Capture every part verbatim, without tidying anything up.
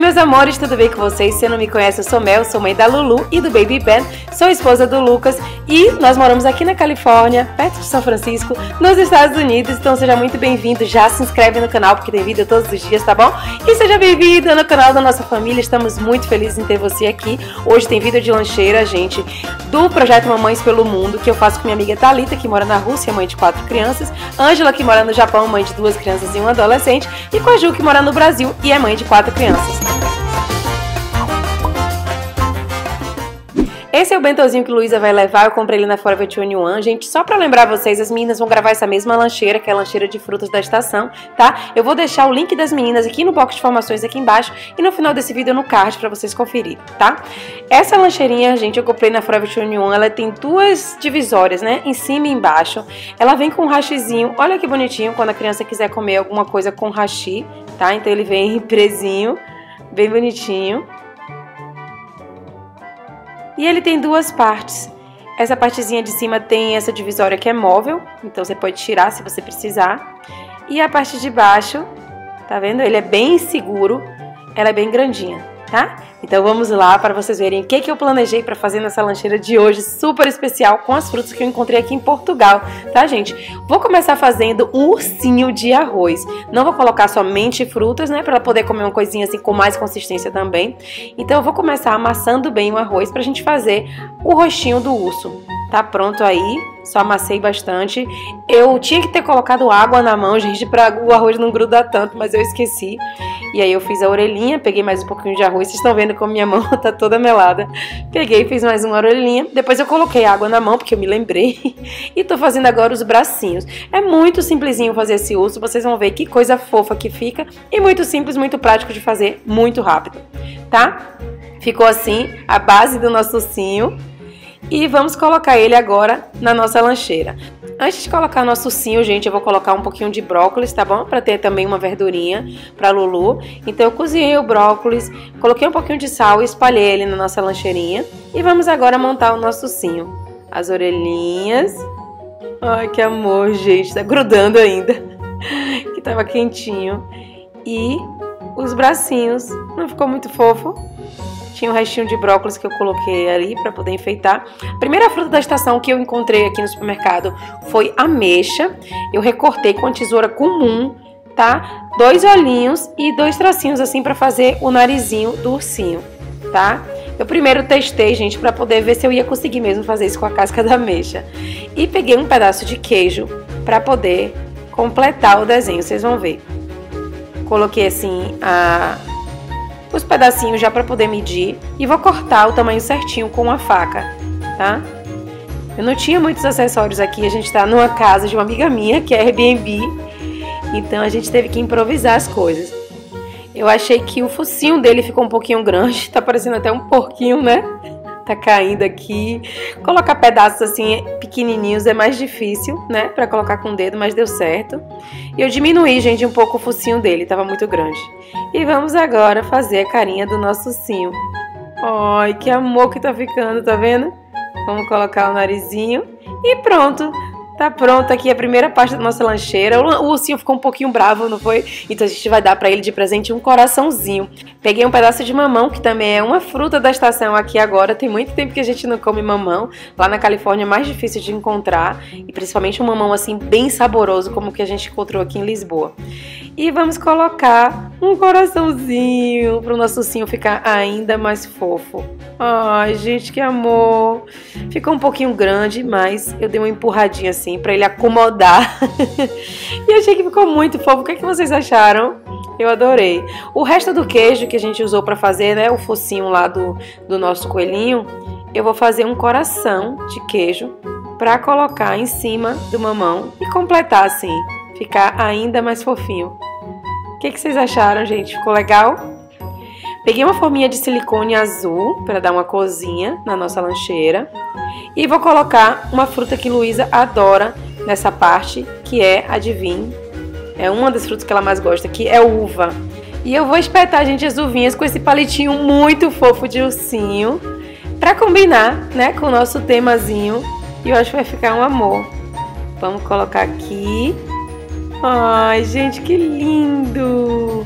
Meus amores, tudo bem com vocês? Se não me conhece, eu sou Mel, sou mãe da Lulu e do Baby Ben, sou esposa do Lucas e nós moramos aqui na Califórnia, perto de São Francisco, nos Estados Unidos. Então seja muito bem-vindo, já se inscreve no canal porque tem vídeo todos os dias, tá bom? E seja bem-vindo no canal da nossa família, estamos muito felizes em ter você aqui. Hoje tem vídeo de lancheira, gente, do projeto Mamães pelo Mundo, que eu faço com minha amiga Thalita, que mora na Rússia, mãe de quatro crianças, Ângela, que mora no Japão, mãe de duas crianças e um adolescente, e com a Ju, que mora no Brasil e é mãe de quatro crianças. Esse é o bentozinho que Luísa vai levar, eu comprei ele na Forever vinte e um, gente, só pra lembrar vocês, as meninas vão gravar essa mesma lancheira, que é a lancheira de frutas da estação, tá? Eu vou deixar o link das meninas aqui no box de informações aqui embaixo e no final desse vídeo no card pra vocês conferirem, tá? Essa lancheirinha, gente, eu comprei na Forever vinte e um, ela tem duas divisórias, né, em cima e embaixo. Ela vem com um hachizinho, olha que bonitinho, quando a criança quiser comer alguma coisa com hashi, tá? Então ele vem presinho, bem bonitinho. E ele tem duas partes. Essa partezinha de cima tem essa divisória que é móvel, então você pode tirar se você precisar. E a parte de baixo, tá vendo? Ele é bem seguro, ela é bem grandinha, tá? Então vamos lá para vocês verem o que, que eu planejei para fazer nessa lancheira de hoje, super especial, com as frutas que eu encontrei aqui em Portugal, tá, gente? Vou começar fazendo um ursinho de arroz. Não vou colocar somente frutas, né, para poder comer uma coisinha assim com mais consistência também. Então eu vou começar amassando bem o arroz pra gente fazer o rostinho do urso. Tá pronto aí, só amassei bastante. Eu tinha que ter colocado água na mão, gente, para o arroz não grudar tanto, mas eu esqueci. E aí eu fiz a orelhinha, peguei mais um pouquinho de arroz, vocês estão vendo como minha mão tá toda melada. Peguei, fiz mais uma orelhinha, depois eu coloquei água na mão, porque eu me lembrei. E tô fazendo agora os bracinhos. É muito simplesinho fazer esse urso, vocês vão ver que coisa fofa que fica. E muito simples, muito prático de fazer, muito rápido, tá? Ficou assim a base do nosso ursinho. E vamos colocar ele agora na nossa lancheira. Antes de colocar nosso ursinho, gente, eu vou colocar um pouquinho de brócolis, tá bom? Pra ter também uma verdurinha pra Lulu. Então eu cozinhei o brócolis, coloquei um pouquinho de sal e espalhei ele na nossa lancheirinha. E vamos agora montar o nosso ursinho. As orelhinhas. Ai, que amor, gente. Tá grudando ainda. Que tava quentinho. E os bracinhos. Não ficou muito fofo? Tinha um restinho de brócolis que eu coloquei ali para poder enfeitar. A primeira fruta da estação que eu encontrei aqui no supermercado foi ameixa. Eu recortei com a tesoura comum, tá? Dois olhinhos e dois tracinhos assim para fazer o narizinho do ursinho, tá? Eu primeiro testei, gente, para poder ver se eu ia conseguir mesmo fazer isso com a casca da ameixa. E peguei um pedaço de queijo para poder completar o desenho, vocês vão ver. Coloquei assim a... os pedacinhos já para poder medir e vou cortar o tamanho certinho com uma faca, tá? Eu não tinha muitos acessórios aqui, a gente tá numa casa de uma amiga minha, que é Airbnb, então a gente teve que improvisar as coisas. Eu achei que o focinho dele ficou um pouquinho grande, tá parecendo até um porquinho, né? Tá caindo aqui. Colocar pedaços assim pequenininhos é mais difícil, né? Pra colocar com o dedo, mas deu certo. E eu diminuí, gente, um pouco o focinho dele, tava muito grande. E vamos agora fazer a carinha do nosso ursinho. Ai, que amor que tá ficando, tá vendo? Vamos colocar o narizinho e pronto. Tá pronto aqui a primeira parte da nossa lancheira. O ursinho ficou um pouquinho bravo, não foi? Então a gente vai dar pra ele de presente um coraçãozinho. Peguei um pedaço de mamão, que também é uma fruta da estação aqui agora. Tem muito tempo que a gente não come mamão. Lá na Califórnia é mais difícil de encontrar. E principalmente um mamão assim bem saboroso, como o que a gente encontrou aqui em Lisboa. E vamos colocar um coraçãozinho pro nosso ursinho ficar ainda mais fofo. Ai, gente, que amor. Ficou um pouquinho grande, mas eu dei uma empurradinha assim pra ele acomodar. E achei que ficou muito fofo. O que é que vocês acharam? Eu adorei. O resto do queijo que a gente usou pra fazer, né, o focinho lá do, do nosso coelhinho, eu vou fazer um coração de queijo pra colocar em cima do mamão e completar assim, ficar ainda mais fofinho. O que, que vocês acharam, gente? Ficou legal? Peguei uma forminha de silicone azul para dar uma corzinha na nossa lancheira. E vou colocar uma fruta que Luísa adora nessa parte, que é, adivinhe, é uma das frutas que ela mais gosta, que é uva. E eu vou espetar, gente, as uvinhas com esse palitinho muito fofo de ursinho, para combinar, né, com o nosso temazinho. E eu acho que vai ficar um amor. Vamos colocar aqui. Ai, gente, que lindo!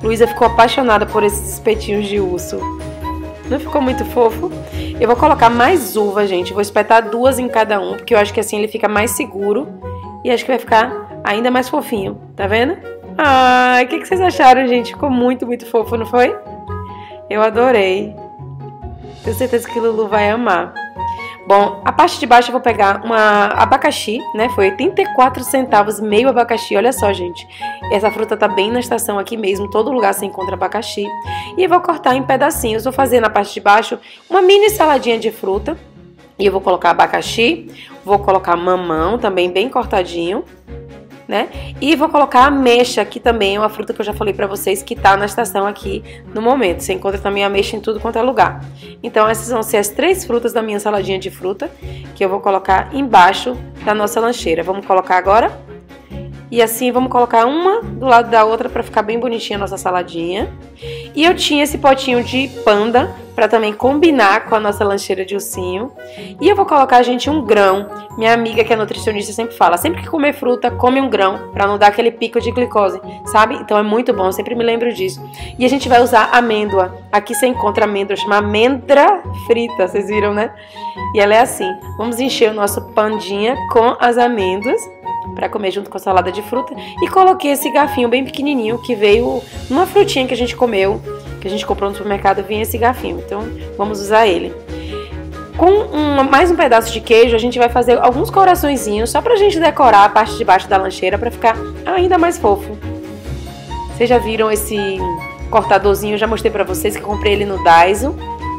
Luísa ficou apaixonada por esses espetinhos de urso. Não ficou muito fofo? Eu vou colocar mais uva, gente. Vou espetar duas em cada um, porque eu acho que assim ele fica mais seguro. E acho que vai ficar ainda mais fofinho. Tá vendo? Ai, o que, que vocês acharam, gente? Ficou muito, muito fofo, não foi? Eu adorei. Tenho certeza que o Lulu vai amar. Bom, a parte de baixo eu vou pegar uma abacaxi, né? Foi oitenta e quatro centavos, meio abacaxi. Olha só, gente. Essa fruta tá bem na estação aqui mesmo. Todo lugar você encontra abacaxi. E eu vou cortar em pedacinhos. Vou fazer na parte de baixo uma mini saladinha de fruta. E eu vou colocar abacaxi. Vou colocar mamão, também bem cortadinho, né? E vou colocar ameixa, que também é uma fruta que eu já falei pra vocês que tá na estação aqui no momento. Você encontra também ameixa em tudo quanto é lugar. Então essas vão ser as três frutas da minha saladinha de fruta que eu vou colocar embaixo da nossa lancheira. Vamos colocar agora? E assim vamos colocar uma do lado da outra para ficar bem bonitinha a nossa saladinha. E eu tinha esse potinho de panda para também combinar com a nossa lancheira de ursinho. E eu vou colocar, gente, um grão. Minha amiga que é nutricionista sempre fala, sempre que comer fruta, come um grão, para não dar aquele pico de glicose, sabe? Então é muito bom, eu sempre me lembro disso. E a gente vai usar amêndoa. Aqui você encontra amêndoa, chama amêndoa frita, vocês viram, né? E ela é assim. Vamos encher o nosso pandinha com as amêndoas para comer junto com a salada de fruta. E coloquei esse garfinho bem pequenininho que veio numa frutinha que a gente comeu, que a gente comprou no supermercado, vinha esse garfinho. Então vamos usar ele. Com um, mais um pedaço de queijo, a gente vai fazer alguns coraçõezinhos só pra gente decorar a parte de baixo da lancheira para ficar ainda mais fofo. Vocês já viram esse cortadorzinho? Eu já mostrei pra vocês que eu comprei ele no Daiso.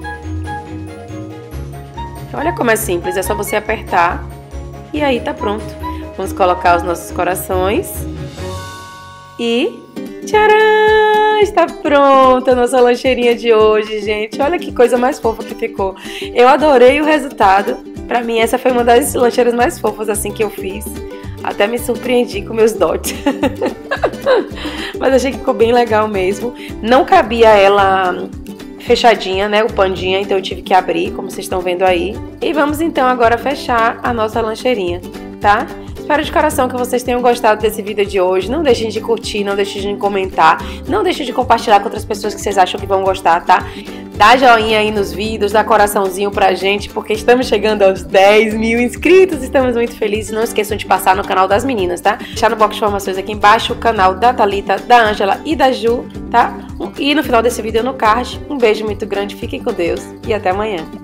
Olha como é simples, é só você apertar e aí tá pronto. Vamos colocar os nossos corações. E tcharam! Está pronta a nossa lancheirinha de hoje, gente. Olha que coisa mais fofa que ficou. Eu adorei o resultado. Pra mim, essa foi uma das lancheiras mais fofas assim que eu fiz. Até me surpreendi com meus dotes. Mas achei que ficou bem legal mesmo. Não cabia ela fechadinha, né, o pandinha, então eu tive que abrir, como vocês estão vendo aí. E vamos então agora fechar a nossa lancheirinha, tá? Espero de coração que vocês tenham gostado desse vídeo de hoje. Não deixem de curtir, não deixem de comentar, não deixem de compartilhar com outras pessoas que vocês acham que vão gostar, tá? Dá joinha aí nos vídeos, dá coraçãozinho pra gente, porque estamos chegando aos dez mil inscritos, estamos muito felizes. Não esqueçam de passar no canal das meninas, tá? Deixar no box de informações aqui embaixo o canal da Thalita, da Ângela e da Ju, tá? E no final desse vídeo no card, um beijo muito grande, fiquem com Deus e até amanhã.